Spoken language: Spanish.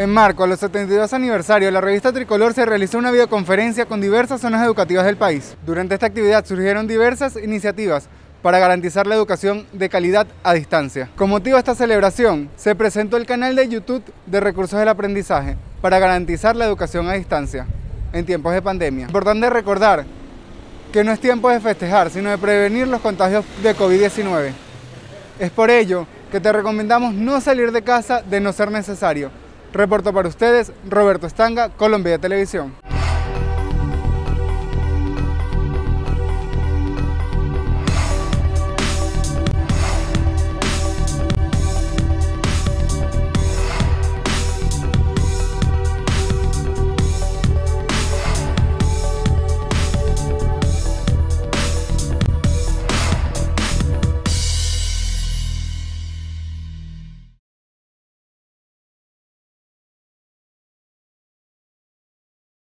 En marco a los 72 aniversarios de la revista Tricolor se realizó una videoconferencia con diversas zonas educativas del país. Durante esta actividad surgieron diversas iniciativas para garantizar la educación de calidad a distancia. Con motivo de esta celebración, se presentó el canal de YouTube de Recursos del Aprendizaje para garantizar la educación a distancia en tiempos de pandemia. Importante recordar que no es tiempo de festejar, sino de prevenir los contagios de COVID-19. Es por ello que te recomendamos no salir de casa de no ser necesario. Reportó para ustedes Roberto Estanga, Colombia Televisión.